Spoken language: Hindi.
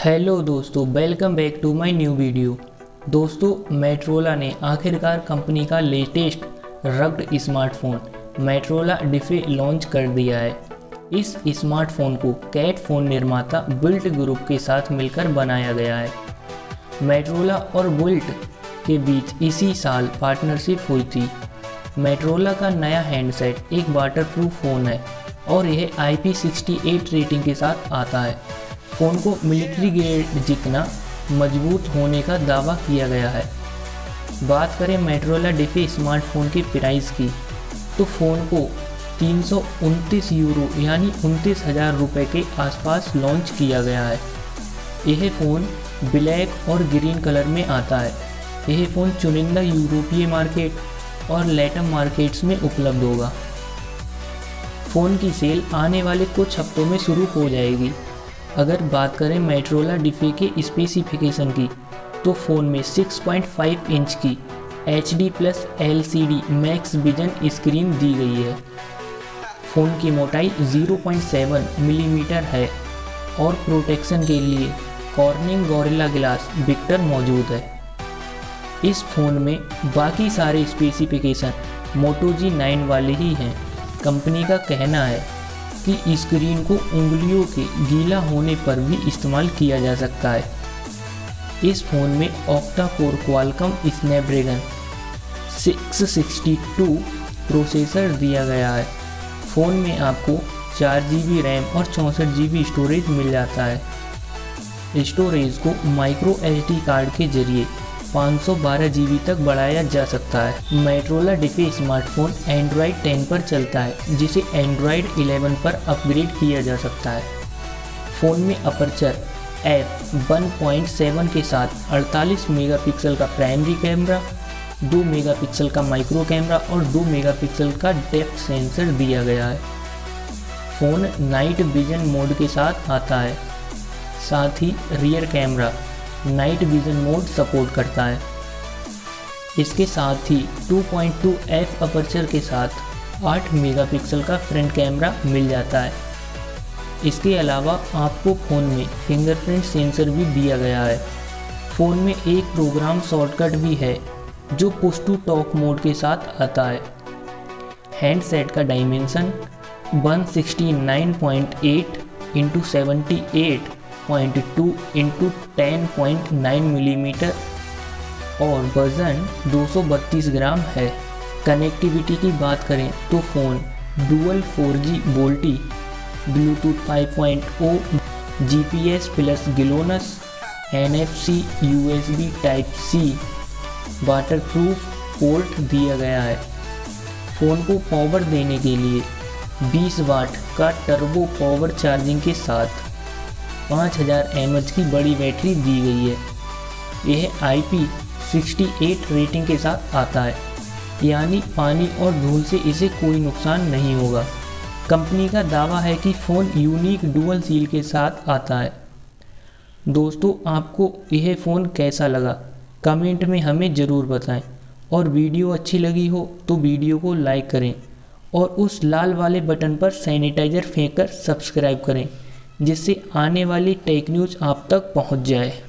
हेलो दोस्तों, welcome back to my new video. दोस्तों, मोटोरोला ने आखिरकार कंपनी का latest rugged smartphone Motorola Defy launch कर दिया है। इस स्मार्टफोन को कैट फ़ोन निर्माता बिल्ट ग्रुप के साथ मिलकर बनाया गया है। मोटोरोला और बिल्ट के बीच इसी साल पार्टनरशिप हुई थी। मोटोरोला का नया हैंडसेट एक वाटरप्रूफ फ़ोन है और यह IP68 रेटिंग के साथ आता है। फ़ोन को मिलिट्री ग्रेड जितना मजबूत होने का दावा किया गया है। बात करें मोटोरोला डिफे स्मार्टफोन के प्राइस की, तो फ़ोन को 329 यूरो यानी 29,000 रुपये के आसपास लॉन्च किया गया है। यह फ़ोन ब्लैक और ग्रीन कलर में आता है। यह फ़ोन चुनिंदा यूरोपीय मार्केट और लैटम मार्केट्स में उपलब्ध होगा। फ़ोन की सेल आने वाले कुछ हफ्तों में शुरू हो जाएगी। अगर बात करें मोटोरोला डिफे के स्पेसिफिकेशन की, तो फ़ोन में 6.5 इंच की HD+ LCD Max Vision screen दी गई है। फ़ोन की मोटाई 0.7 मिलीमीटर है और प्रोटेक्शन के लिए कॉर्निंग गोरिल्ला ग्लास विक्टर मौजूद है। इस फ़ोन में बाकी सारे स्पेसिफिकेशन मोटो G9 वाले ही हैं। कंपनी का कहना है कि स्क्रीन को उंगलियों के गीला होने पर भी इस्तेमाल किया जा सकता है। इस फ़ोन में octa core Qualcomm Snapdragon 662 processor दिया गया है। फ़ोन में आपको 4GB रैम और 64GB स्टोरेज मिल जाता है। स्टोरेज को माइक्रो SD कार्ड के जरिए 512GB तक बढ़ाया जा सकता है। मोटोरोला डिफे स्मार्टफोन एंड्रॉयड 10 पर चलता है, जिसे एंड्रॉयड 11 पर अपग्रेड किया जा सकता है। फ़ोन में अपर्चर f1.7 के साथ 48 मेगापिक्सल का प्राइमरी कैमरा, 2 मेगापिक्सल का माइक्रो कैमरा और 2 मेगापिक्सल का डेप्थ सेंसर दिया गया है। फ़ोन नाइट विजन मोड के साथ आता है। साथ ही rear camera night vision mode support करता है। इसके साथ ही 2.2f अपर्चर के साथ 8 मेगापिक्सल का फ्रंट कैमरा मिल जाता है। इसके अलावा आपको फ़ोन में फिंगरप्रिंट सेंसर भी दिया गया है। फ़ोन में एक प्रोग्राम शॉर्टकट भी है जो पुश टू टॉक मोड के साथ आता है। हैंडसेट का डायमेंशन 169.8 × 78.2 × 10.9 मिलीमीटर और वज़न 232 ग्राम है। कनेक्टिविटी की बात करें तो phone dual 4G VoLTE, Bluetooth 5.0, GPS plus GLONASS, NFC, USB Type-C, waterproof port दिया गया है। फ़ोन को पावर देने के लिए 20 वाट का टर्बो पावर चार्जिंग के साथ 5000 mAh की बड़ी बैटरी दी गई है। यह IP68 रेटिंग के साथ आता है, यानी पानी और धूल से इसे कोई नुकसान नहीं होगा। कंपनी का दावा है कि फ़ोन यूनिक डुअल सील के साथ आता है। दोस्तों, आपको यह फ़ोन कैसा लगा कमेंट में हमें ज़रूर बताएं, और वीडियो अच्छी लगी हो तो वीडियो को लाइक करें और उस लाल वाले बटन पर सैनिटाइज़र फेंक कर सब्सक्राइब करें, जिससे आने वाली टेक न्यूज़ आप तक पहुंच जाए।